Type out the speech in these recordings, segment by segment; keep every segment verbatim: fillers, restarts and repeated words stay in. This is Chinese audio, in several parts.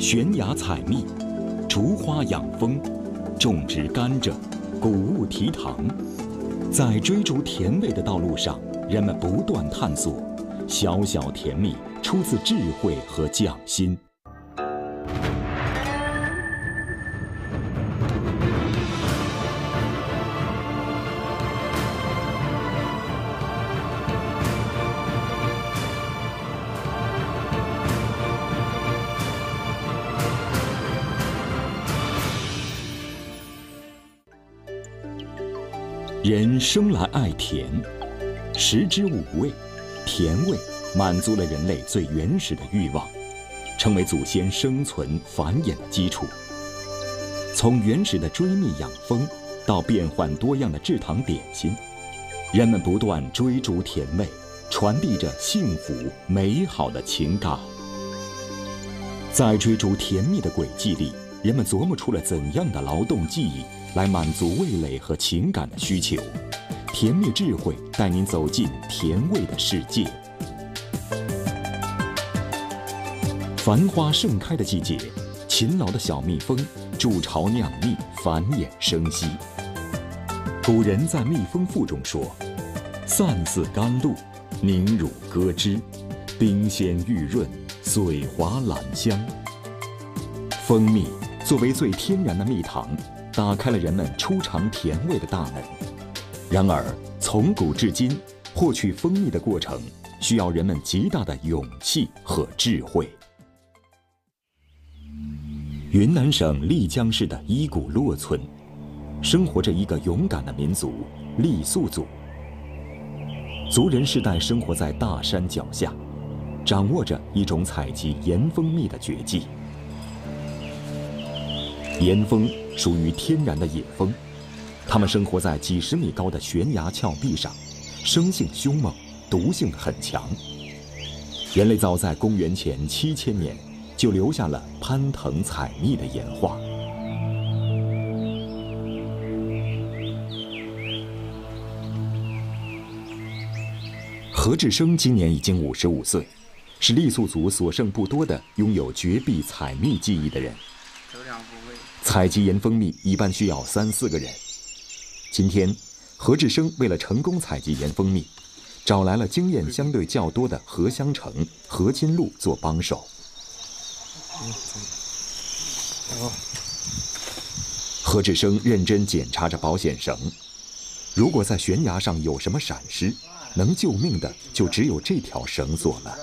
悬崖采蜜，竹花养蜂，种植甘蔗，谷物提糖。在追逐甜味的道路上，人们不断探索，小小甜蜜出自智慧和匠心。人生来爱甜，食之五味，甜味满足了人类最原始的欲望，成为祖先生存繁衍的基础。从原始的追蜜养蜂，到变幻多样的制糖点心，人们不断追逐甜味，传递着幸福美好的情感。在追逐甜蜜的轨迹里，人们琢磨出了怎样的劳动技艺来满足味蕾和情感的需求。甜蜜智慧带您走进甜味的世界。繁花盛开的季节，勤劳的小蜜蜂筑巢酿蜜，繁衍生息。古人在《蜜蜂赋》中说：“散似甘露，凝乳歌之，冰鲜玉润，水滑兰香。”蜂蜜作为最天然的蜜糖，打开了人们初尝甜味的大门。然而，从古至今，获取蜂蜜的过程需要人们极大的勇气和智慧。云南省丽江市的依古洛村，生活着一个勇敢的民族——傈僳族。族人世代生活在大山脚下，掌握着一种采集盐蜂蜜的绝技。盐蜂属于天然的野蜂，它们生活在几十米高的悬崖峭壁上，生性凶猛，毒性很强。人类早在公元前七千年就留下了攀藤采蜜的演化。何志生今年已经五十五岁，是傈僳族所剩不多的拥有绝壁采蜜技艺的人。采集盐蜂蜜一般需要三四个人。今天，何志生为了成功采集盐蜂蜜，找来了经验相对较多的何香成、何金禄做帮手。何志生认真检查着保险绳，如果在悬崖上有什么闪失，能救命的就只有这条绳索了。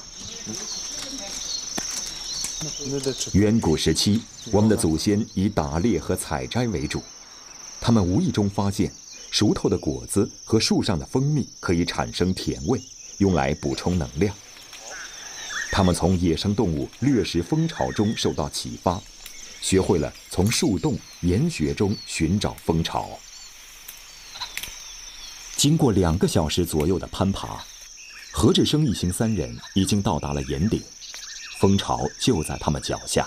远古时期，我们的祖先以打猎和采摘为主，他们无意中发现，熟透的果子和树上的蜂蜜可以产生甜味，用来补充能量。他们从野生动物掠食蜂巢中受到启发，学会了从树洞、岩穴中寻找蜂巢。经过两个小时左右的攀爬，何志生一行三人已经到达了岩顶。蜂巢就在他们脚下。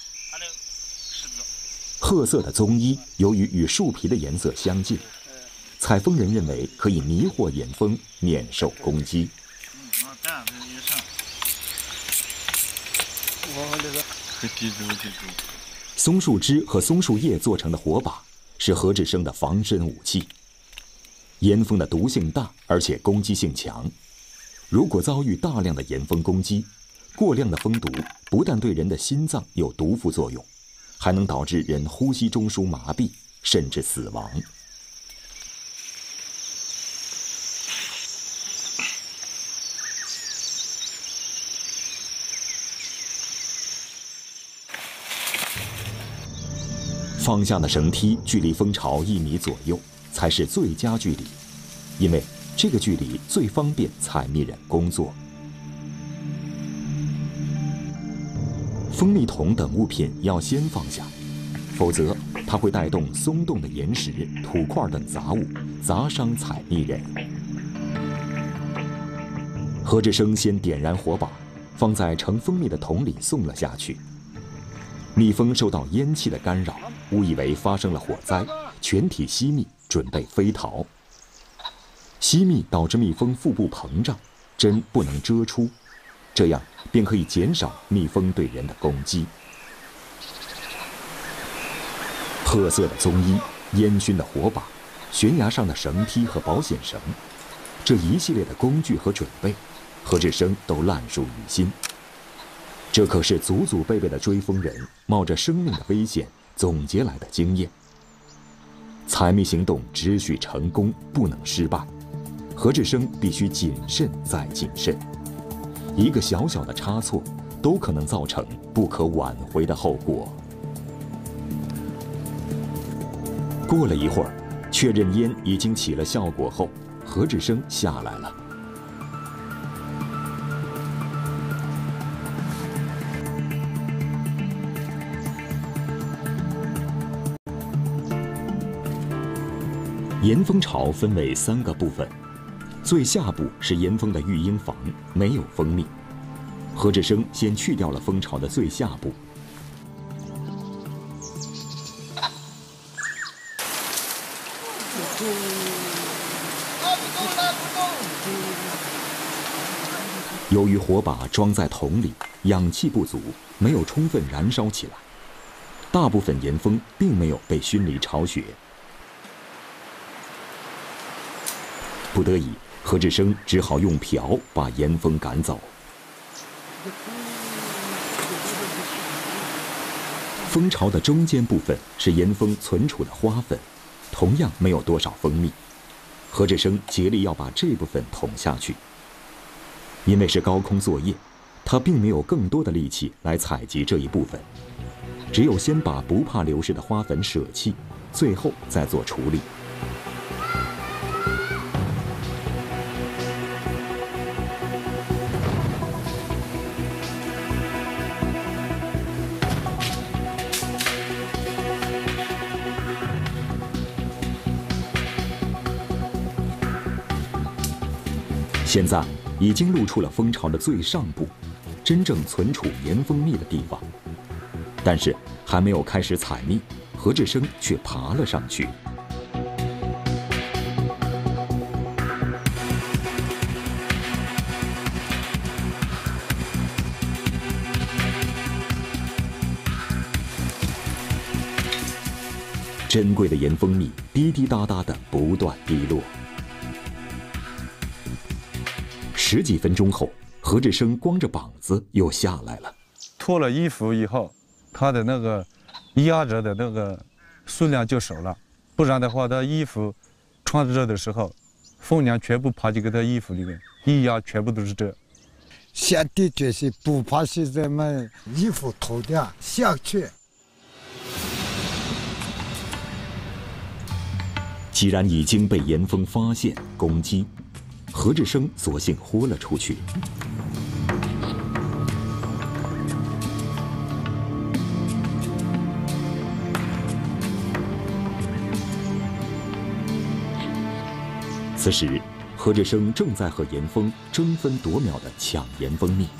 褐色的棕衣由于与树皮的颜色相近，采蜂人认为可以迷惑盐蜂，免受攻击。松树枝和松树叶做成的火把是何志生的防身武器。盐蜂的毒性大，而且攻击性强。如果遭遇大量的盐蜂攻击，过量的蜂毒不但对人的心脏有毒副作用，还能导致人呼吸中枢麻痹，甚至死亡。放下的绳梯距离蜂巢一米左右才是最佳距离，因为这个距离最方便采蜜人工作。蜂蜜桶等物品要先放下，否则它会带动松动的岩石、土块等杂物，砸伤采蜜人。何志生先点燃火把，放在盛蜂蜜的桶里送了下去。蜜蜂受到烟气的干扰，误以为发生了火灾，全体熄灭，准备飞逃。熄灭导致蜜蜂腹部膨胀，针不能遮出，这样便可以减少蜜蜂对人的攻击。 褐色的棕衣、烟熏的火把、悬崖上的绳梯和保险绳，这一系列的工具和准备，何志生都烂熟于心。这可是祖祖辈辈的追风人冒着生命的危险总结来的经验。采密行动只许成功，不能失败。何志生必须谨慎再谨慎，一个小小的差错都可能造成不可挽回的后果。过了一会儿，确认烟已经起了效果后，何志生下来了。岩蜂巢分为三个部分，最下部是岩蜂的育婴房，没有蜂蜜。何志生先去掉了蜂巢的最下部。由于火把装在桶里，氧气不足，没有充分燃烧起来，大部分岩蜂并没有被熏离巢穴。不得已，何志生只好用瓢把岩蜂赶走。蜂巢的中间部分是岩蜂存储的花粉，同样没有多少蜂蜜。何志生竭力要把这部分捅下去。因为是高空作业，他并没有更多的力气来采集这一部分，只有先把不怕流失的花粉舍弃，最后再做处理。现在已经露出了蜂巢的最上部，真正存储岩蜂蜜的地方。但是还没有开始采蜜，何志生却爬了上去。珍贵的岩蜂蜜滴滴答答地不断滴落。十几分钟后，何志生光着膀子又下来了。 脱了衣服以后，他的那个压着的那个数量就少了，不然的话，他衣服穿着的时候，蜂娘全部爬进给他衣服里面，一压全部都是这。 下定决心不怕是咱们衣服脱掉下去。 既然已经被岩蜂发现攻击，何志生索性豁了出去。此时，何志生正在和岩蜂争分夺秒地抢岩蜂蜜。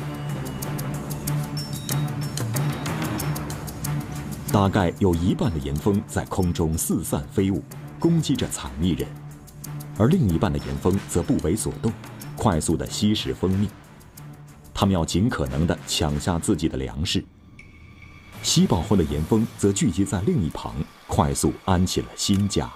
大概有一半的岩蜂在空中四散飞舞，攻击着采蜜人。而另一半的岩蜂则不为所动，快速地吸食蜂蜜。它们要尽可能地抢下自己的粮食。吸饱后的岩蜂则聚集在另一旁，快速安起了新家。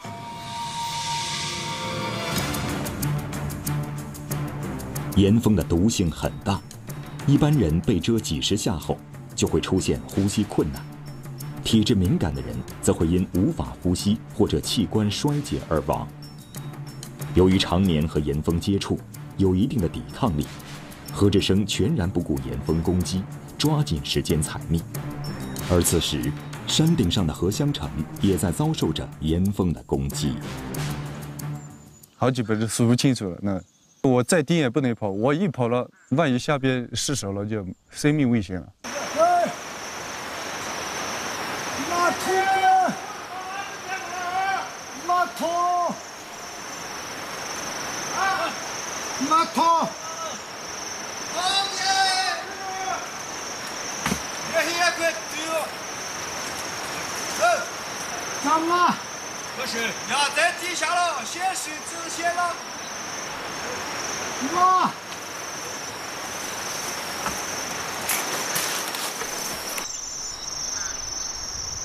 岩蜂的毒性很大，一般人被蛰几十下后，就会出现呼吸困难。体质敏感的人则会因无法呼吸或者器官衰竭而亡。由于常年和岩蜂接触，有一定的抵抗力，何志生全然不顾岩蜂攻击，抓紧时间采蜜。而此时，山顶上的何香城也在遭受着岩蜂的攻击。 好几百人数不清楚了，那我再低也不能跑，我一跑了，万一下边失手了，就生命危险了。 马头，马头。马头，王爷，别黑快丢，呃，干嘛？不是，压在地下了，先是直线了。妈。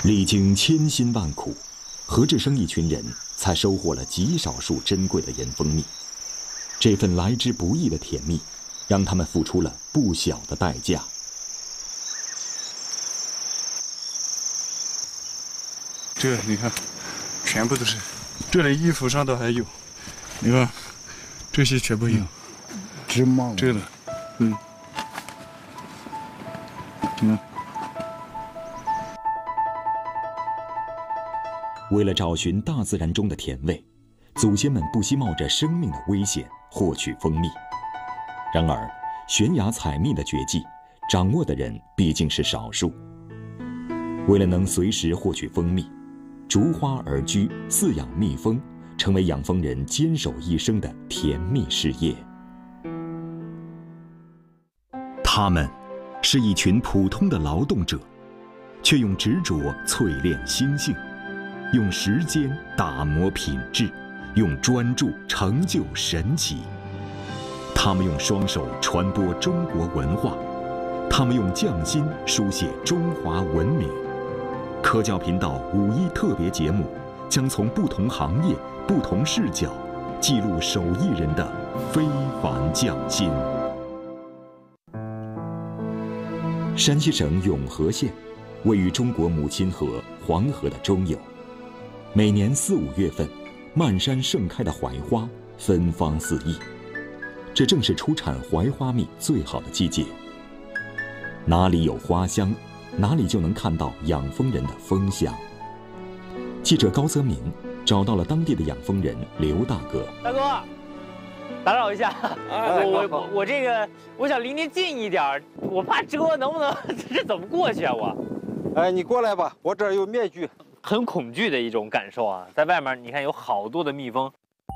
历经千辛万苦，何志生一群人才收获了极少数珍贵的盐蜂蜜。这份来之不易的甜蜜，让他们付出了不小的代价。 这你看，全部都是，这里衣服上都还有，你看，这些全部有， 织毛这个，嗯，嗯。 为了找寻大自然中的甜味，祖先们不惜冒着生命的危险获取蜂蜜。然而，悬崖采蜜的绝技，掌握的人毕竟是少数。为了能随时获取蜂蜜，逐花而居，饲养蜜蜂，成为养蜂人坚守一生的甜蜜事业。他们是一群普通的劳动者，却用执着淬炼心性，用时间打磨品质，用专注成就神奇。他们用双手传播中国文化，他们用匠心书写中华文明。科教频道五一特别节目将从不同行业、不同视角，记录手艺人的非凡匠心。山西省永和县位于中国母亲河黄河的中游，每年四五月份，漫山盛开的槐花芬芳四溢，这正是出产槐花蜜最好的季节。哪里有花香，哪里就能看到养蜂人的蜂箱。记者高泽明找到了当地的养蜂人刘大哥。 大哥，打扰一下，我我我这个我想离您近一点，我怕遮，能不能这怎么过去啊我？ 哎，你过来吧，我这儿有面具。 很恐惧的一种感受啊，在外面你看有好多的蜜蜂。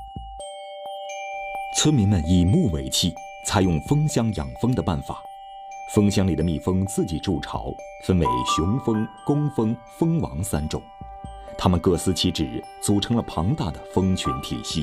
村民们以木为器，采用蜂箱养蜂的办法。蜂箱里的蜜蜂自己筑巢，分为雄蜂、工蜂、蜂王三种，它们各司其职，组成了庞大的蜂群体系。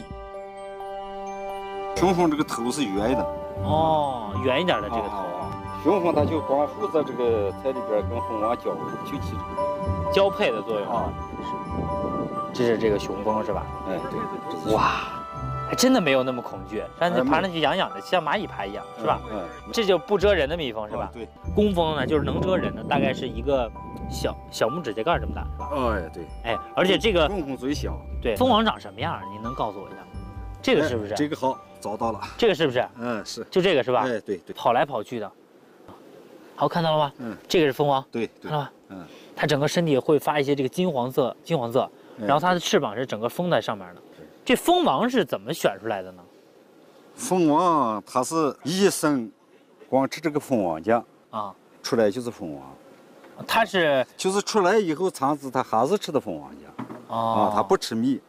雄蜂这个头是圆的， 哦，圆一点的这个头。 哦、雄蜂它就光负责这个在里边跟蜂王交就起这个交配的作用啊。 这是这个雄蜂是吧？ 哎，对。 哇，还真的没有那么恐惧，但是爬上去痒痒的，像蚂蚁爬一样，是吧？ 嗯。 这就不蛰人的蜜蜂是吧？ 对。 工蜂呢，就是能蛰人的，大概是一个小小拇指甲盖这么大，是吧？ 哎，对。 哎，而且这个工蜂最小。 对，蜂王长什么样？您能告诉我一下吗？这个是不是？ 这个好，找到了。 这个是不是？ 嗯，是。 就这个是吧？ 哎，对对。 跑来跑去的。好，看到了吗？ 嗯。 这个是蜂王。 对。 看到吧？ 嗯。 它整个身体会发一些这个金黄色，金黄色。然后它的翅膀是整个封在上面的。这蜂王是怎么选出来的呢？ 蜂王它是一生光吃这个蜂王浆啊， 出来就是蜂王。 它是就是出来以后，长子它还是吃的蜂王浆。 哦， 啊，它不吃蜜。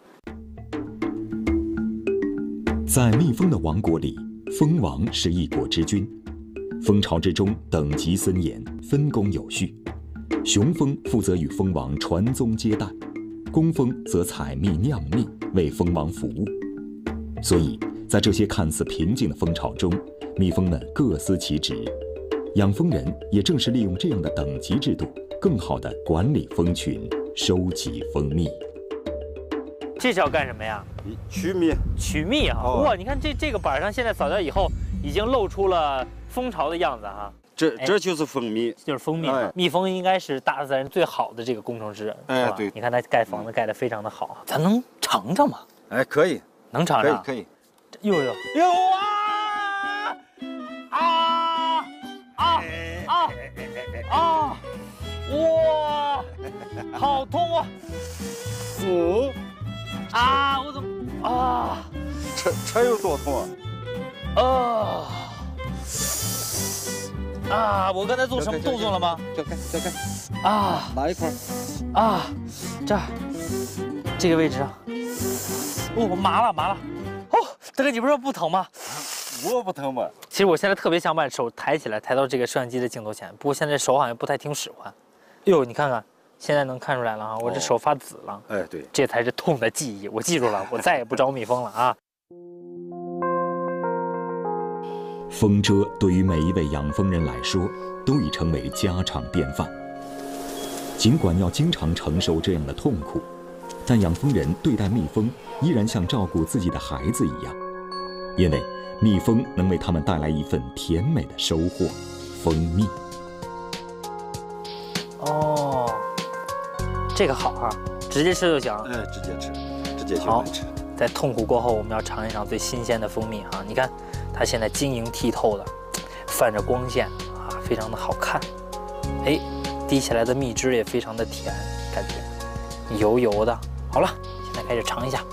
在蜜蜂的王国里，蜂王是一国之君。蜂巢之中等级森严，分工有序。雄蜂负责与蜂王传宗接代，工蜂则采蜜酿蜜，为蜂王服务。所以，在这些看似平静的蜂巢中，蜜蜂们各司其职。养蜂人也正是利用这样的等级制度，更好地管理蜂群，收集蜂蜜。 这是要干什么呀？ 取蜜。 取蜜啊！哦、哇，你看这这个板上现在扫掉以后，已经露出了蜂巢的样子哈。 这这就是蜂蜜， 就是蜂蜜。哎、蜜蜂应该是大自然最好的这个工程师， 哎，对。 你看它盖房子盖得非常的好，咱能尝尝吗？ 哎，可以， 能尝尝， 可以，可以。 呦呦呦啊啊啊啊啊！哇，好痛啊！ 哦啊，我怎么啊？ 这这有多痛啊？ 啊！啊！我刚才做什么动作了吗？ 这看，这看。 啊！ 哪一块？ 啊，这儿，这个位置上。哦，麻了，麻了。哦，大哥，你不是说不疼吗？ 我不疼吗？ 其实我现在特别想把手抬起来，抬到这个摄像机的镜头前，不过现在手好像不太听使唤。哎呦，你看看，现在能看出来了啊，我这手发紫了。哦、 哎，对， 这才是痛的记忆，我记住了，我再也不招蜜蜂了啊。 蜂蛰对于每一位养蜂人来说，都已成为家常便饭。 尽管要经常承受这样的痛苦，但养蜂人对待蜜蜂依然像照顾自己的孩子一样，因为蜜蜂能为他们带来一份甜美的收获——蜂蜜。 哦，这个好啊，直接吃就行。 哎，直接吃，直接就好能吃。 在痛苦过后，我们要尝一尝最新鲜的蜂蜜哈。你看，它现在晶莹剔透的，泛着光线啊，非常的好看。哎，滴起来的蜜汁也非常的甜，感觉油油的。好了，现在开始尝一下。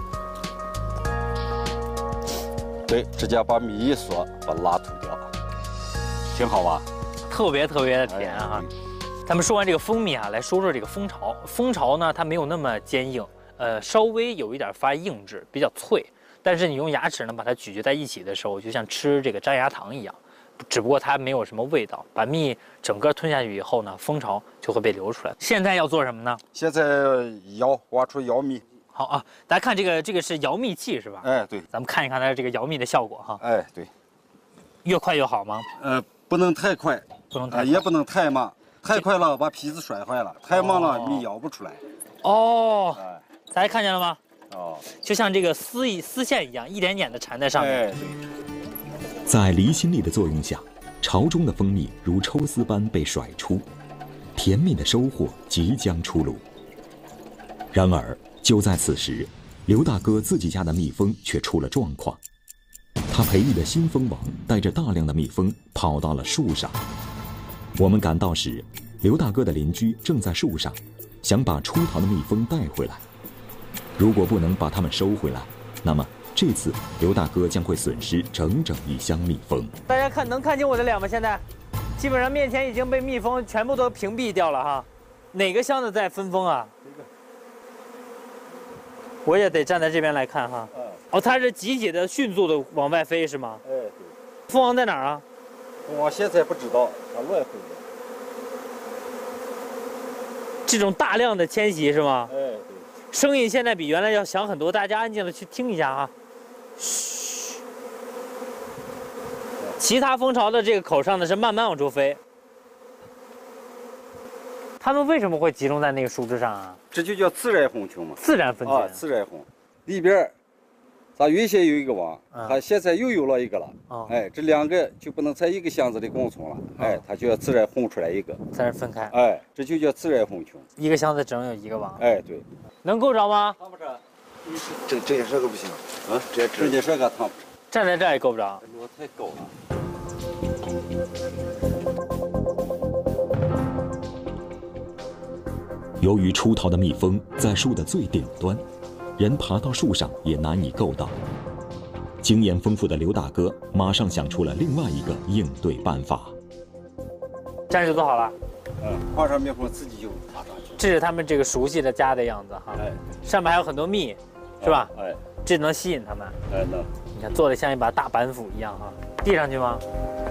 对，直接把蜜一嗦，把蜡吐掉，挺好吧？ 特别特别的甜哈。咱们说完这个蜂蜜啊，来说说这个蜂巢。蜂巢呢，它没有那么坚硬。呃，稍微有一点发硬质，比较脆，但是你用牙齿呢把它咀嚼在一起的时候，就像吃这个粘牙糖一样，只不过它没有什么味道。把蜜整个吞下去以后呢，蜂巢就会被流出来。现在要做什么呢？ 现在摇，挖出摇蜜。 好啊，大家看这个，这个是摇蜜器是吧？ 哎，对。 咱们看一看它这个摇蜜的效果哈。 哎，对。 越快越好吗？ 呃，不能太快， 不能太快， 呃，也不能太慢。太快了把皮子摔坏了，太慢了蜜摇不出来。 哦。 哎。 大家看见了吗？ 哦， 就像这个丝一丝线一样，一点点的缠在上面。 哎，对。 在离心力的作用下，巢中的蜂蜜如抽丝般被甩出，甜蜜的收获即将出炉。然而，就在此时，刘大哥自己家的蜜蜂却出了状况。他培育的新蜂王带着大量的蜜蜂跑到了树上。我们赶到时，刘大哥的邻居正在树上，想把出逃的蜜蜂带回来。如果不能把它们收回来，那么这次刘大哥将会损失整整一箱蜜蜂。 大家看，能看清我的脸吗？现在，基本上面前已经被蜜蜂全部都屏蔽掉了哈。哪个箱子在分蜂啊？我也得站在这边来看哈。哦，它是集体的、迅速的往外飞是吗？ 哎，对。 蜂王在哪儿啊？ 蜂王现在不知道，它乱飞的。 这种大量的迁徙是吗？ 哎。 声音现在比原来要响很多，大家安静的去听一下啊。嘘。其他蜂巢的这个口上呢是慢慢往出飞。它们为什么会集中在那个树枝上啊？ 这就叫自然蜂群嘛。 自然分群。 啊，自然蜂。里边，咱原先有一个王， 嗯、 它现在又有了一个了。 哦、 哎，这两个就不能在一个箱子里共存了。哦、哎，它就要自然烘出来一个。 自然分开。 哎，这就叫自然蜂群。 一个箱子只能有一个王。 哎，对。 能够着吗？ 烫不着。 这这件这个不行， 啊，这这件这个烫不着。 站在这儿也够不着。 我太高了。 由于出逃的蜜蜂在树的最顶端，人爬到树上也难以够到。经验丰富的刘大哥马上想出了另外一个应对办法。 站势做好了。 嗯，爬上蜜蜂自己就爬上去。 这是他们这个熟悉的家的样子哈。哎。上面还有很多蜜，是吧？ 哎。 这能吸引他们。 哎，能。 你看，做的像一把大板斧一样哈。递上去吗？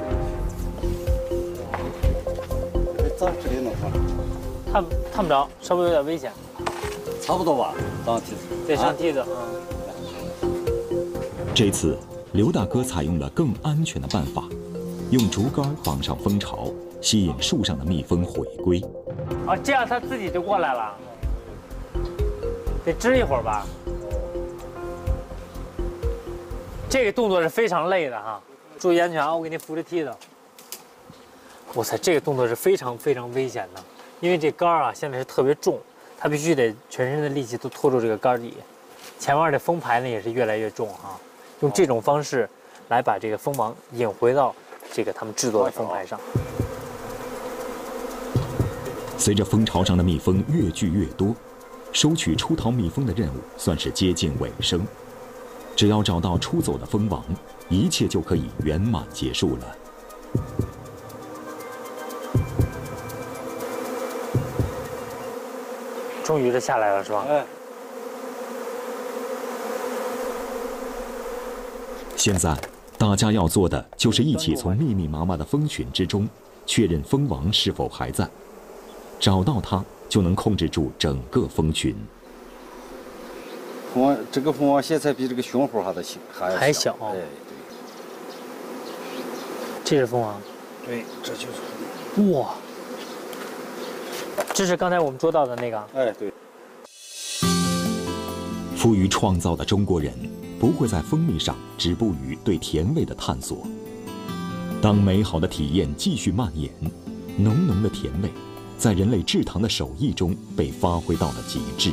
这这里能放上。 探探不着，稍微有点危险。 差不多吧，上梯子。 得上梯子啊。 这次刘大哥采用了更安全的办法，用竹竿绑上蜂巢，吸引树上的蜜蜂回归。 啊，这样它自己就过来了。得支一会儿吧。这个动作是非常累的哈，注意安全啊！我给你扶着梯子。哇塞，这个动作是非常非常危险的。因为这杆儿啊，现在是特别重，它必须得全身的力气都拖住这个杆底。前面的蜂排呢也是越来越重啊，用这种方式来把这个蜂王引回到这个他们制作的蜂排上。 随着蜂巢上的蜜蜂越聚越多，收取出逃蜜蜂的任务算是接近尾声。只要找到出走的蜂王，一切就可以圆满结束了。 终于是下来了，是吧？ 哎。 现在，大家要做的就是一起从密密麻麻的蜂群之中，确认蜂王是否还在。找到它，就能控制住整个蜂群。 蜂王，这个蜂王现在比这个雄蜂还得小，还还小。 哎，对。 这是蜂王。 对，这就是。 哇！ 这是刚才我们捉到的那个。 哎，对。 富于创造的中国人，不会在蜂蜜上止步于对甜味的探索。当美好的体验继续蔓延，浓浓的甜味，在人类制糖的手艺中被发挥到了极致。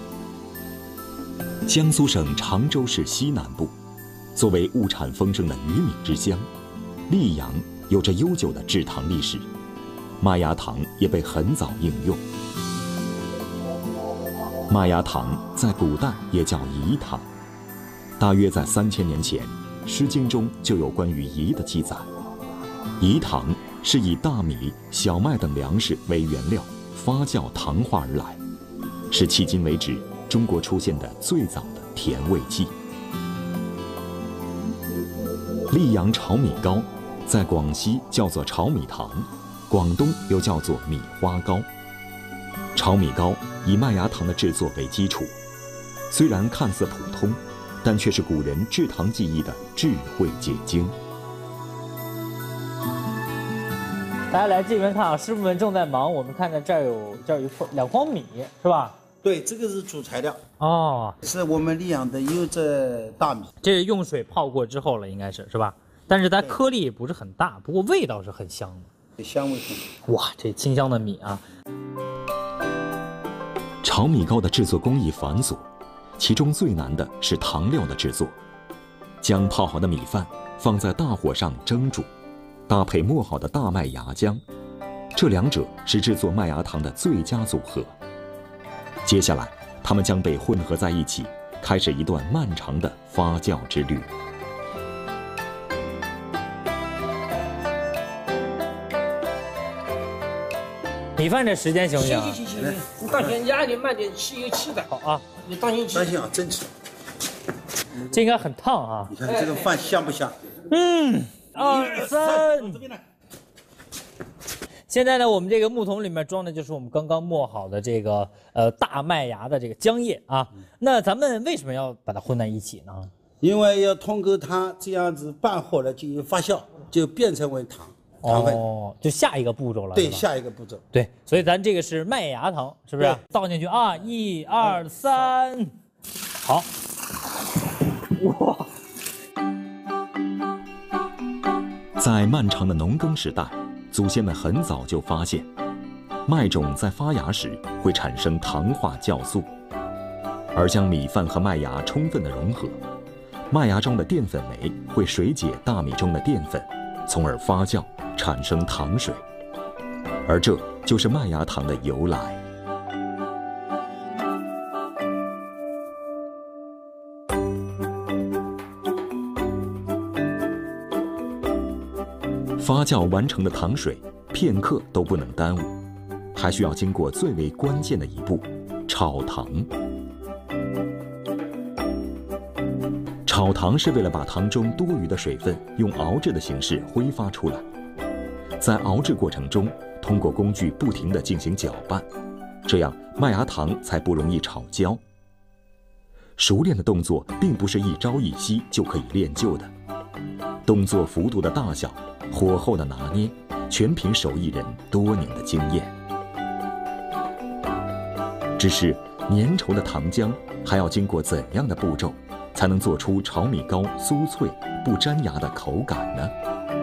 江苏省常州市西南部，作为物产丰盛的鱼米之乡，溧阳有着悠久的制糖历史，麦芽糖也被很早应用。麦芽糖在古代也叫饴糖，大约在三千年前，《诗经》中就有关于饴的记载。饴糖是以大米、小麦等粮食为原料发酵糖化而来，是迄今为止中国出现的最早的甜味剂。溧阳炒米糕在广西叫做炒米糖，广东又叫做米花糕。炒米糕以麦芽糖的制作为基础，虽然看似普通，但却是古人制糖技艺的智慧结晶。 大家来这边看啊，师傅们正在忙。我们看见这儿有这儿有两筐米，是吧？ 对，这个是主材料哦， 是我们溧阳的优质大米。 这是用水泡过之后了，应该是是吧？但是它颗粒不是很大，不过味道是很香的， 香味很。 哇，这清香的米啊！ 炒米糕的制作工艺繁琐，其中最难的是糖料的制作。将泡好的米饭放在大火上蒸煮，搭配磨好的大麦芽浆，这两者是制作麦芽糖的最佳组合。接下来，它们将被混合在一起，开始一段漫长的发酵之旅。 米饭这时间行不行？ 行行行行，你当心压点慢点，气有气的。 好啊， 你当心气。 当心啊，真吃。 这应该很烫啊！ 你看这个饭香不香？ 嗯，二三。现在呢，我们这个木桶里面装的就是我们刚刚磨好的这个呃大麦芽的这个浆液啊。那咱们为什么要把它混在一起呢？ 因为要通过它这样子半火了进行发酵，就变成为糖。糖分哦，就下一个步骤了。 对，下一个步骤。 对，所以咱这个是麦芽糖，是不是？倒进去啊，一二三，好。哇！ 在漫长的农耕时代，祖先们很早就发现，麦种在发芽时会产生糖化酵素，而将米饭和麦芽充分的融合，麦芽中的淀粉酶会水解大米中的淀粉，从而发酵产生糖水，而这就是麦芽糖的由来。发酵完成的糖水片刻都不能耽误，还需要经过最为关键的一步——炒糖。炒糖是为了把糖中多余的水分用熬制的形式挥发出来，在熬制过程中，通过工具不停地进行搅拌，这样麦芽糖才不容易炒焦。熟练的动作并不是一朝一夕就可以练就的，动作幅度的大小、火候的拿捏，全凭手艺人多年的经验。只是粘稠的糖浆还要经过怎样的步骤，才能做出炒米糕酥脆不粘牙的口感呢？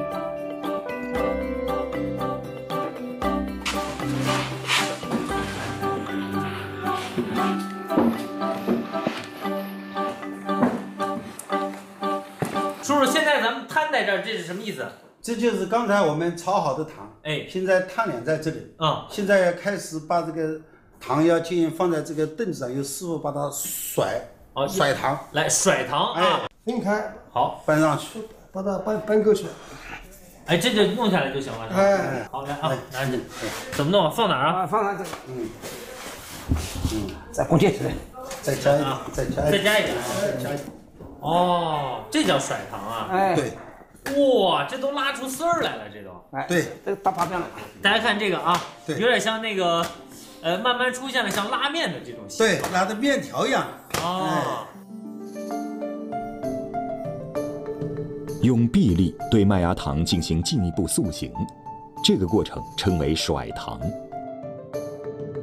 叔叔，现在咱们摊在这儿，这是什么意思？ 这就是刚才我们炒好的糖， 哎， 现在摊两在这里， 啊、嗯， 现在要开始把这个糖要进行放在这个凳子上，由师傅把它甩， 哦， 甩糖， 来甩糖啊， 哎， 分开， 好， 搬上去， 把它搬搬过去， 哎，这就弄下来就行了，是吧？ 哎， 好，来啊，拿着，怎么弄啊？放哪儿啊？ 啊，放哪这个？ 嗯，嗯， 再滚进去， 再加一点，再加一点， 再加一点， 再加一点， 哦，这叫甩糖啊？ 哎， 对。 哇，这都拉出丝儿来了，这都。 哎， 对， 这个大发面了。 大家看这个啊， 对， 有点像那个，呃，慢慢出现了像拉面的这种形对，拉的面条一样。 哦。 哎、 用臂力对麦芽糖进行进一步塑形，这个过程称为甩糖。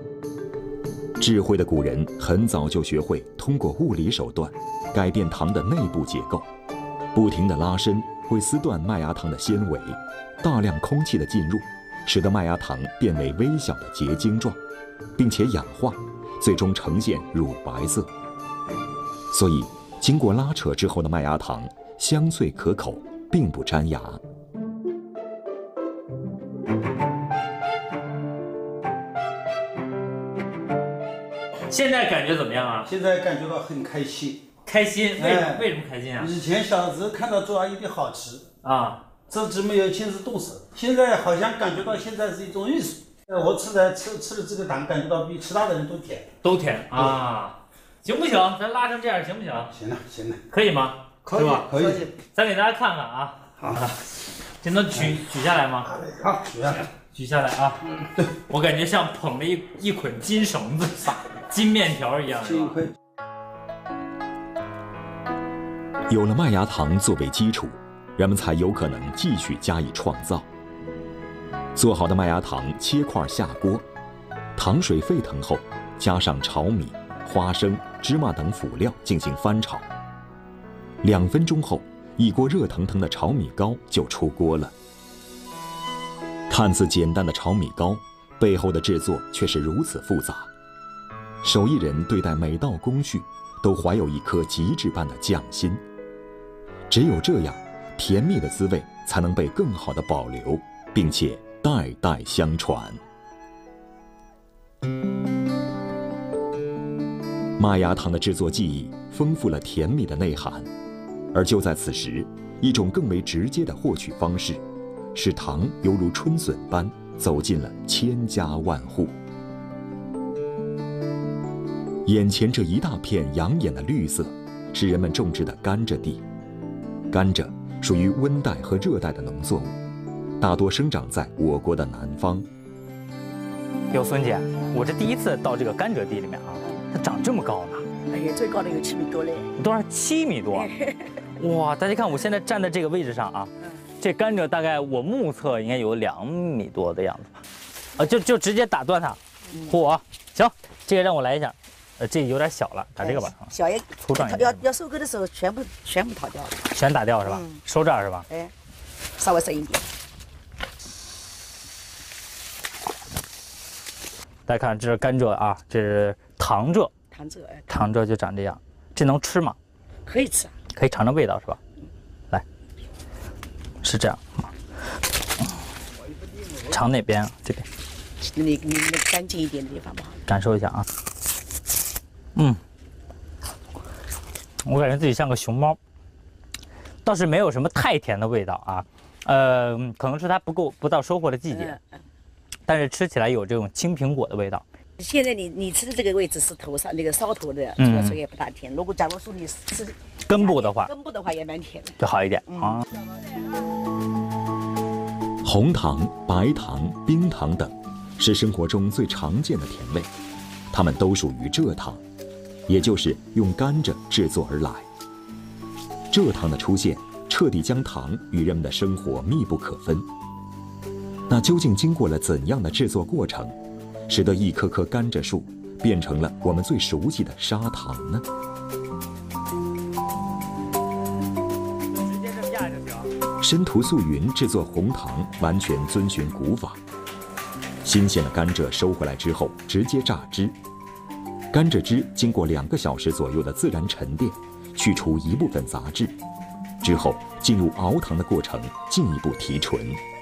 智慧的古人很早就学会通过物理手段改变糖的内部结构，不停地拉伸会撕断麦芽糖的纤维，大量空气的进入，使得麦芽糖变为微小的结晶状，并且氧化，最终呈现乳白色。所以，经过拉扯之后的麦芽糖香脆可口，并不粘牙。 现在感觉怎么样啊？ 现在感觉到很开心。 开心？为、哎、为什么开心啊？ 以前小时候看到做阿姨的好吃啊， 自己没有亲自动手，现在好像感觉到现在是一种艺术。我吃的吃吃的这个糖，感觉到比其他的人都甜， 都甜啊。行不行？咱拉成这样行不行？ 行了，行了， 可以吗？ 可以，可以。 咱给大家看看啊。 好， 这能举举下来吗？ 好，举下来。 举下来啊！对，我感觉像捧了一一捆金绳子、金面条一样。 幸亏有了麦芽糖作为基础，人们才有可能继续加以创造。做好的麦芽糖切块下锅，糖水沸腾后，加上炒米、花生、芝麻等辅料进行翻炒。两分钟后，一锅热腾腾的炒米糕就出锅了。看似简单的炒米糕，背后的制作却是如此复杂。手艺人对待每道工序，都怀有一颗极致般的匠心。只有这样，甜蜜的滋味才能被更好的保留，并且代代相传。麦芽糖的制作技艺丰富了甜蜜的内涵，而就在此时，一种更为直接的获取方式，使糖犹如春笋般走进了千家万户。眼前这一大片养眼的绿色，是人们种植的甘蔗地。甘蔗属于温带和热带的农作物，大多生长在我国的南方。 哟，孙姐，我这第一次到这个甘蔗地里面啊，它长这么高呢？ 哎呀，最高的有七米多嘞！ 多少？七米多？哇！大家看，我现在站在这个位置上啊，这甘蔗大概我目测应该有两米多的样子吧。啊，就就直接打断它。嚯，行，这个让我来一下。呃，这有点小了，打这个吧。 小也粗壮一点。 要要收割的时候，全部全部掏掉了。 全打掉是吧？嗯、收这儿是吧？ 哎，稍微深一点。 大家看，这是甘蔗啊，这是糖蔗。 糖蔗，哎。 糖蔗就长这样，这能吃吗？ 可以吃啊。 可以尝尝味道是吧？来，是这样。尝哪边啊？这边。 你你那干净一点的地方吧。 感受一下啊。嗯，我感觉自己像个熊猫，倒是没有什么太甜的味道啊，呃，可能是它不够不到收获的季节，但是吃起来有这种青苹果的味道。 现在你你吃的这个位置是头上那个梢头的，所以说也不大甜。如果假如说你吃根部的话， 根部的话也蛮甜的， 就好一点啊。 红糖、白糖、冰糖等，是生活中最常见的甜味，它们都属于蔗糖。也就是用甘蔗制作而来。蔗糖的出现，彻底将糖与人们的生活密不可分。那究竟经过了怎样的制作过程，使得一棵棵甘蔗树变成了我们最熟悉的砂糖呢？ 直接这么压就行。 申屠素云制作红糖完全遵循古法，新鲜的甘蔗收回来之后，直接榨汁。甘蔗汁经过两个小时左右的自然沉淀，去除一部分杂质，之后进入熬糖的过程，进一步提纯。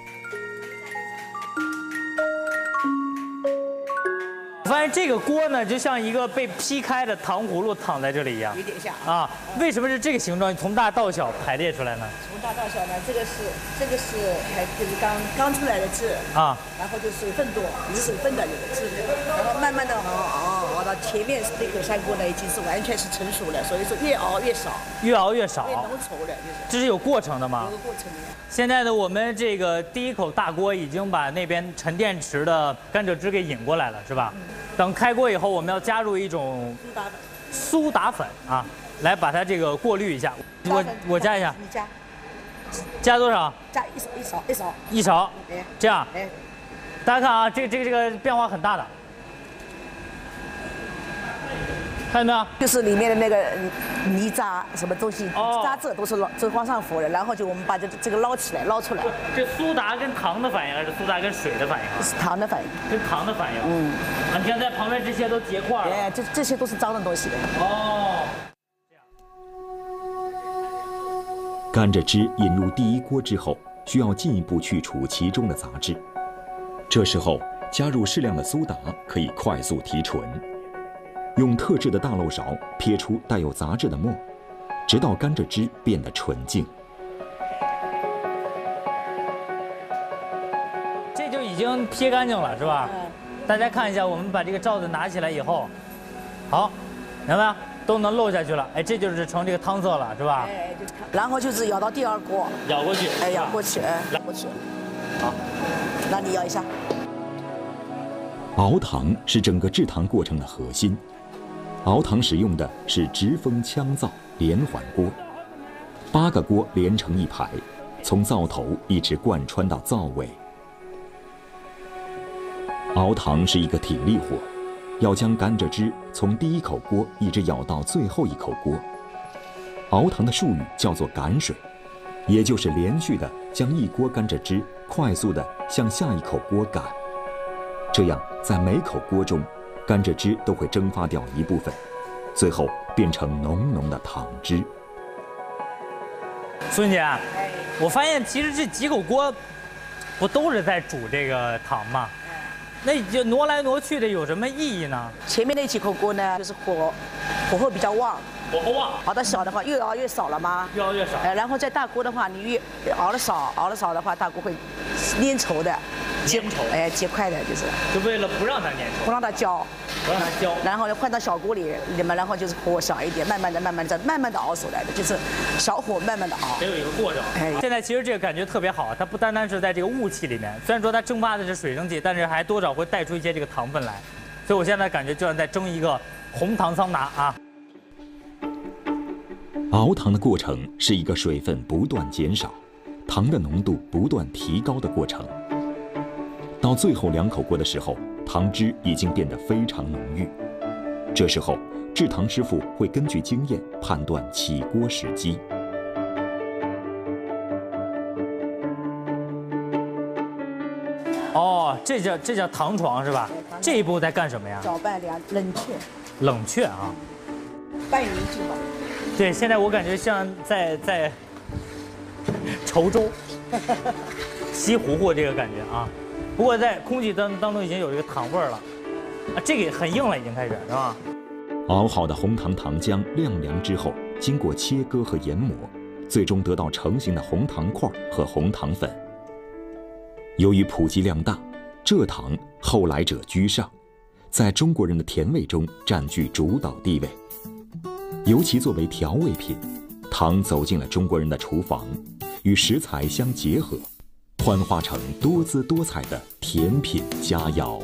我发现这个锅呢，就像一个被劈开的糖葫芦躺在这里一样， 有点像啊。为什么是这个形状？从大到小排列出来呢？ 从大到小呢，这个是这个是还就是刚刚出来的汁啊， 然后就水分多，有水分的这个汁，然后慢慢的熬熬熬到前面这口山锅呢已经是完全是成熟了，所以说越熬越少， 越熬越少， 越浓稠了， 这是有过程的吗？ 有个过程的。 现在呢，我们这个第一口大锅已经把那边沉淀池的甘蔗汁给引过来了，是吧？嗯、等开锅以后，我们要加入一种苏打粉， 苏打粉啊，来把它这个过滤一下。我我加一下， 你加， 加多少？ 加一勺一勺一勺一勺， 哎， 这样， 哎， 大家看啊，这个这个这个变化很大的。 看到没有？ 就是里面的那个泥渣什么东西，渣子都是捞，都往上浮的，然后就我们把这这个捞起来，捞出来。 这苏打跟糖的反应，还是苏打跟水的反应？ 是糖的反应。 跟糖的反应。 嗯。 啊，你看在旁边这些都结块了。 哎，这这些都是脏的东西。 哦。 甘蔗汁引入第一锅之后，需要进一步去除其中的杂质。这时候加入适量的苏打，可以快速提纯。用特制的大漏勺撇出带有杂质的沫，直到甘蔗汁变得纯净。 这就已经撇干净了，是吧？嗯。大家看一下，我们把这个罩子拿起来以后，好，看到没有？都能漏下去了。哎，这就是成这个汤色了，是吧？ 哎，就然后就是舀到第二锅， 舀过去。 哎，舀过去，哎，舀过去。好，那你舀一下。 熬糖是整个制糖过程的核心。熬糖使用的是直风枪灶连环锅，八个锅连成一排，从灶头一直贯穿到灶尾。熬糖是一个体力活，要将甘蔗汁从第一口锅一直舀到最后一口锅。熬糖的术语叫做赶水，也就是连续的将一锅甘蔗汁快速的向下一口锅赶。这样，在每口锅中，甘蔗汁都会蒸发掉一部分，最后变成浓浓的糖汁。 孙姐，我发现其实这几口锅，不都是在煮这个糖吗？那就挪来挪去的有什么意义呢？ 前面那几口锅呢，就是火火候比较旺， 火候旺。 熬的小的话，越熬越少了吗？ 越熬越少。 哎，然后在大锅的话，你越熬的少，熬的少的话，大锅会粘稠的。 粘稠， 哎，结块的，就是， 就为了不让它粘稠， 不让它焦， 不让它焦， 然后换到小锅里，里面，然后就是火小一点，慢慢的、慢慢的、慢慢的熬出来的，就是小火慢慢的熬， 得有一个过程。哎，现在其实这个感觉特别好，它不单单是在这个雾气里面，虽然说它蒸发的是水蒸气，但是还多少会带出一些这个糖分来，所以我现在感觉就像在蒸一个红糖桑拿啊。 熬糖的过程是一个水分不断减少，糖的浓度不断提高的过程。到最后两口锅的时候，糖汁已经变得非常浓郁。这时候，制糖师傅会根据经验判断起锅时机。 哦，这叫这叫糖床是吧？这一步在干什么呀？ 搅拌凉冷却。 冷却啊。 半匀制吧。 对，现在我感觉像在在稠粥、西糊糊这个感觉啊。不过在空气当当中已经有这个糖味儿了，啊，这个很硬了，已经开始是吧？ 熬好的红糖糖浆晾凉之后，经过切割和研磨，最终得到成型的红糖块和红糖粉。由于普及量大，蔗糖后来者居上，在中国人的甜味中占据主导地位。尤其作为调味品，糖走进了中国人的厨房，与食材相结合，幻化成多姿多彩的甜品佳肴。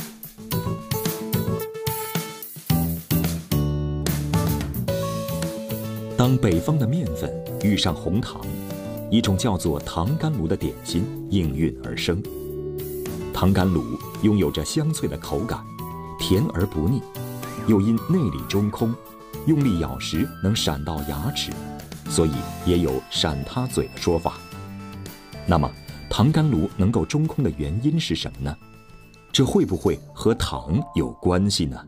当北方的面粉遇上红糖，一种叫做糖干炉的点心应运而生。糖干炉拥有着香脆的口感，甜而不腻，又因内里中空，用力咬时能闪到牙齿，所以也有闪他嘴的说法。那么糖干炉能够中空的原因是什么呢？这会不会和糖有关系呢？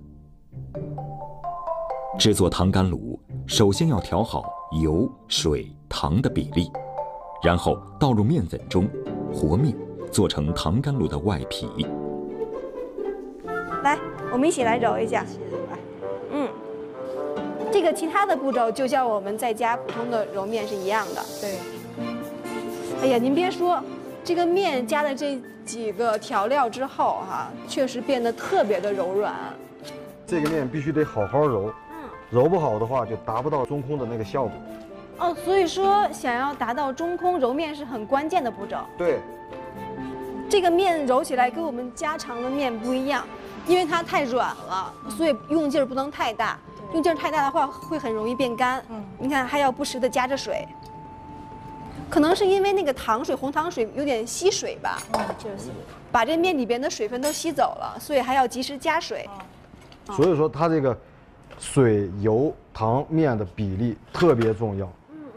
制作糖干炉，首先要调好油、水、糖的比例，然后倒入面粉中，和面，做成糖干炉的外皮。 来，我们一起来揉一下。嗯，这个其他的步骤就像我们在家普通的揉面是一样的。 对。 哎呀，您别说，这个面加了这几个调料之后哈、啊，确实变得特别的柔软。 这个面必须得好好揉，嗯，揉不好的话就达不到中空的那个效果。 哦，所以说想要达到中空，揉面是很关键的步骤。 对。 这个面揉起来跟我们家常的面不一样，因为它太软了，所以用劲儿不能太大。用劲儿太大的话，会很容易变干。嗯，你看还要不时的加着水。可能是因为那个糖水，红糖水有点吸水吧，嗯，就是，把这面里边的水分都吸走了，所以还要及时加水。 所以说它这个水、油、糖、面的比例特别重要。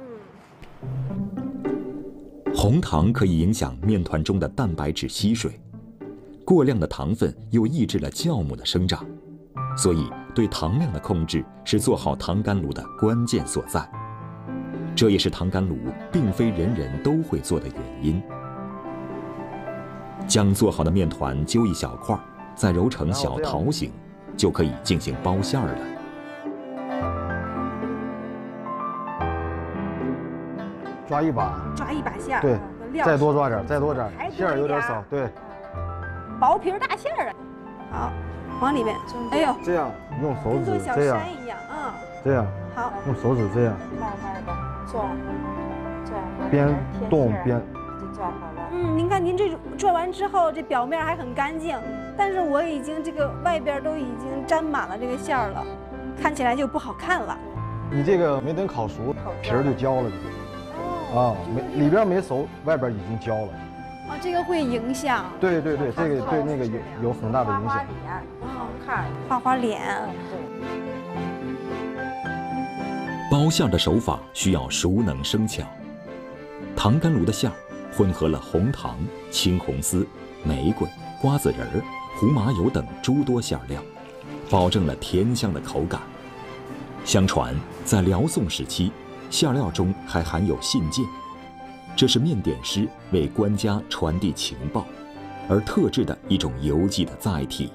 红糖可以影响面团中的蛋白质吸水，过量的糖分又抑制了酵母的生长，所以对糖量的控制是做好糖干炉的关键所在。这也是糖干炉并非人人都会做的原因。将做好的面团揪一小块，再揉成小桃形，就可以进行包馅儿了。 抓一把， 抓一把馅儿， 对，再多抓点，再多点， 还多馅儿有点一点少，对， 薄皮儿大馅儿啊。好，往里面，哎呦， 这样用手跟做小指这样， 山一样啊。 这样， 好， 用手指这样， 慢慢的转转， 边动边。 就转好了。 嗯，您看您这转完之后，这表面还很干净，但是我已经这个外边都已经沾满了这个馅儿了，看起来就不好看了。 你这个没等烤熟，皮儿就焦了。啊，没里边没熟，外边已经焦了。 啊，这个会影响。 对对对，这个对那个有有很大的影响。 好看，花花脸。 包馅的手法需要熟能生巧。糖干炉的馅儿混合了红糖、青红丝、玫瑰、瓜子仁儿、胡麻油等诸多馅料，保证了甜香的口感。相传，在辽宋时期，馅料中还含有信件，这是面点师为官家传递情报而特制的一种邮寄的载体。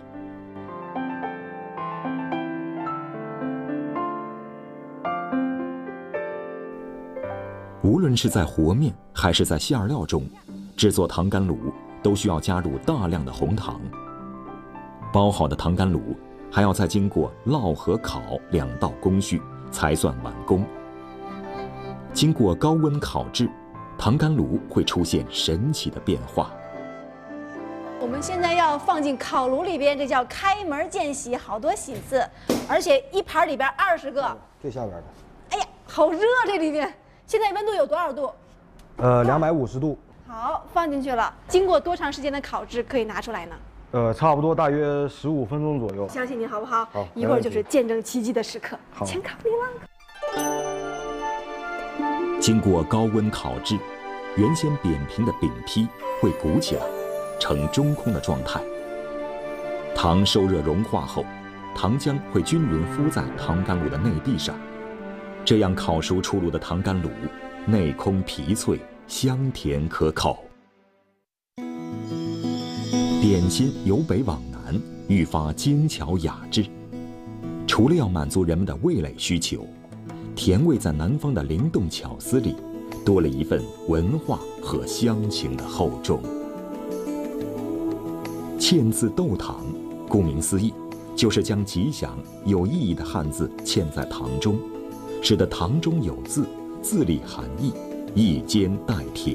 无论是在和面还是在馅料中，制作糖干炉都需要加入大量的红糖。包好的糖干炉还要再经过烙和烤两道工序才算完工。经过高温烤制，糖干炉会出现神奇的变化。 我们现在要放进烤炉里边，这叫开门见喜，好多喜字，而且一盘里边二十个。 最下边的。 哎呀，好热这里边！现在温度有多少度？ 呃，两百五十度。 好，放进去了。经过多长时间的烤制可以拿出来呢？ 呃，差不多大约十五分钟左右。 相信你好不好？ 好， 一会儿就是见证奇迹的时刻。 好， 全靠你了。 经过高温烤制，原先扁平的饼坯会鼓起来，呈中空的状态。糖受热融化后，糖浆会均匀敷在糖干炉的内壁上，这样烤熟出炉的糖干炉，内空皮脆，香甜可口。点心由北往南，愈发精巧雅致。除了要满足人们的味蕾需求，甜味在南方的灵动巧思里，多了一份文化和乡情的厚重。嵌字豆糖，顾名思义，就是将吉祥有意义的汉字嵌在糖中，使得糖中有字，字里含义，意兼带甜。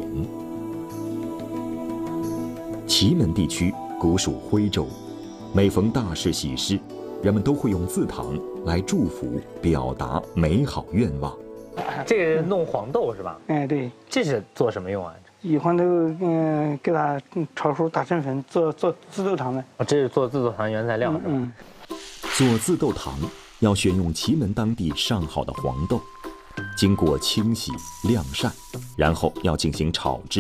祁门地区古属徽州，每逢大事喜事，人们都会用字糖来祝福，表达美好愿望。 这个是弄黄豆是吧？ 哎，对。 这是做什么用啊？ 以黄豆嗯，给它炒熟打成粉，做做自豆糖的。 哦，这是做自豆糖原材料。 嗯。 做自豆糖要选用祁门当地上好的黄豆，经过清洗晾晒，然后要进行炒制。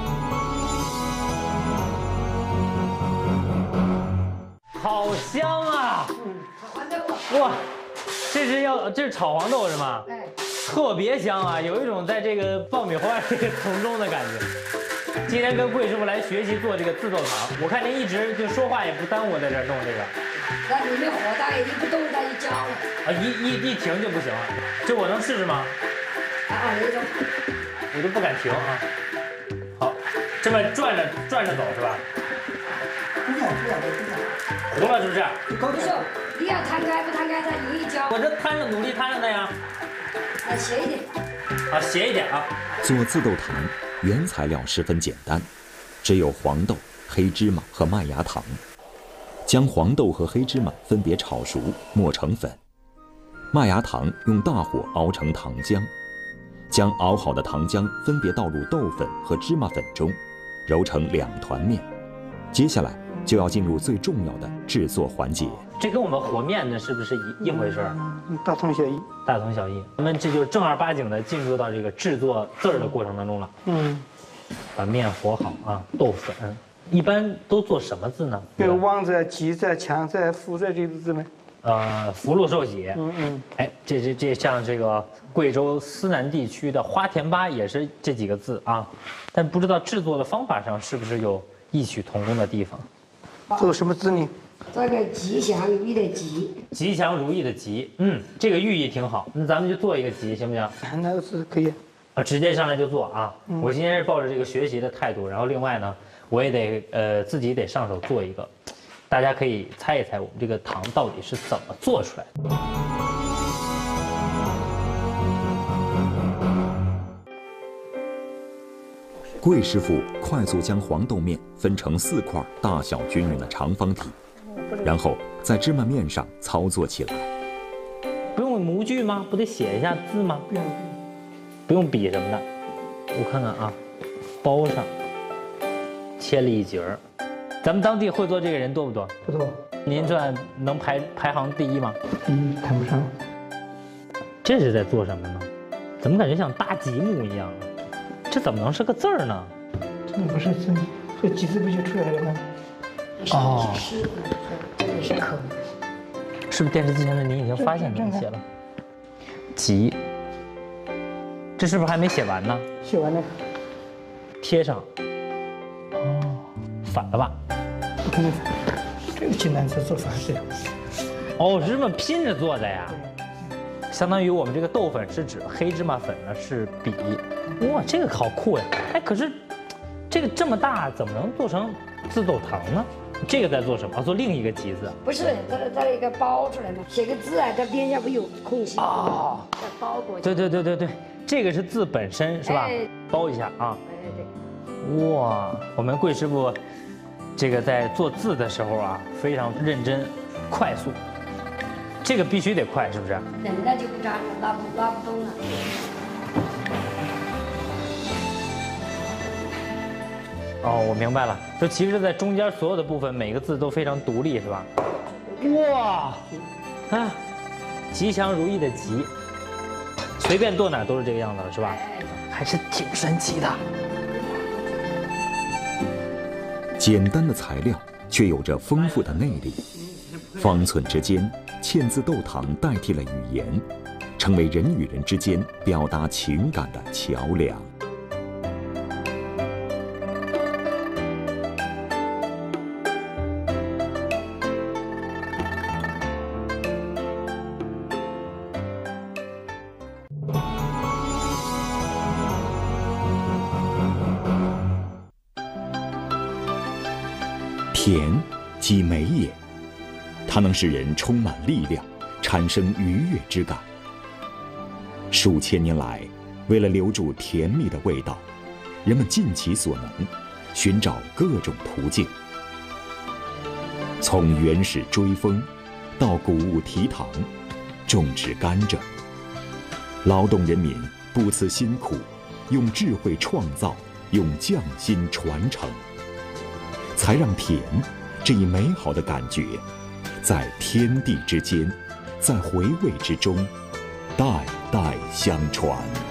好香啊！哇，这是要这是炒黄豆是吗？ 哎， 特别香啊，有一种在这个爆米花这个从中的感觉。今天跟桂师傅来学习做这个自豆糖，我看您一直就说话也不耽误在这儿弄这个。 那里面火大一不动它就焦了。 啊，一一一停就不行了。这我能试试吗？ 啊，那种。 我都不敢停啊。好，这么转着转着走是吧？ 不是不是不是。 糊了是不是？ 不是，你要摊开不摊开，它容易焦。 我这摊着努力摊着呢呀。 啊，斜一点。 啊，斜一点啊。 做自豆糖原材料十分简单，只有黄豆、黑芝麻和麦芽糖。将黄豆和黑芝麻分别炒熟，磨成粉。麦芽糖用大火熬成糖浆，将熬好的糖浆分别倒入豆粉和芝麻粉中，揉成两团面。接下来就要进入最重要的制作环节。 这跟我们和面呢是不是一一回事儿？ 大同小异。 大同小异。那么这就正儿八经的进入到这个制作字儿的过程当中了。嗯。把面和好啊，豆粉。一般都做什么字呢？ 有王字、吉字、强字、福字这个字吗？ 呃，福禄寿喜。 嗯嗯。 哎，这这这像这个贵州思南地区的花田八也是这几个字啊，但不知道制作的方法上是不是有异曲同工的地方？ 做什么字呢？ 这个吉祥如意的吉。 吉祥如意的吉，嗯，这个寓意挺好。那咱们就做一个吉，行不行？ 那是可以。 啊，直接上来就做啊！ 嗯、 我今天是抱着这个学习的态度，然后另外呢，我也得呃自己得上手做一个，大家可以猜一猜我们这个糖到底是怎么做出来的。 桂师傅快速将黄豆面分成四块大小均匀的长方体，然后在芝麻面上操作起来。 不用模具吗？不得写一下字吗？ 不用。 不用笔什么的，我看看啊，包上，切了一截儿。咱们当地会做这个人多不多？ 不多。 您算能排排行第一吗？ 第一谈不上。 这是在做什么呢？怎么感觉像搭积木一样啊？这怎么能是个字儿呢？ 这不是字，这几字不就出来了吗？ 哦， 这个是口。 是不是电视机前的您已经发现怎么写了？吉。这是不是还没写完呢？ 写完了， 贴上。哦，反了吧？ 不可能反，这个简单是做法是。 哦，是这么拼着做的呀？相当于我们这个豆粉是指黑芝麻粉呢是笔。哇，这个好酷呀！哎，可是这个这么大，怎么能做成字豆糖呢？这个在做什么？哦，做另一个吉字。 不是，这这一个包出来嘛，写个字啊，这边下不有空隙哦，再包过去。 对对对对对。这个是字本身是吧？哎、包一下啊！哇，我们桂师傅，这个在做字的时候啊，非常认真、快速。这个必须得快，是不是？ 冷了就不扎了，拉不拉不动了。 哦，我明白了。就其实，在中间所有的部分，每个字都非常独立，是吧？哇，啊，吉祥如意的吉。随便剁哪都是这个样子了，是吧？还是挺神奇的。 简单的材料却有着丰富的内力，方寸之间，嵌字豆糖代替了语言，成为人与人之间表达情感的桥梁。甜即美也，它能使人充满力量，产生愉悦之感。数千年来，为了留住甜蜜的味道，人们尽其所能，寻找各种途径。从原始追风，到谷物提糖，种植甘蔗，劳动人民不辞辛苦，用智慧创造，用匠心传承，才让甜这一美好的感觉，在天地之间，在回味之中，代代相传。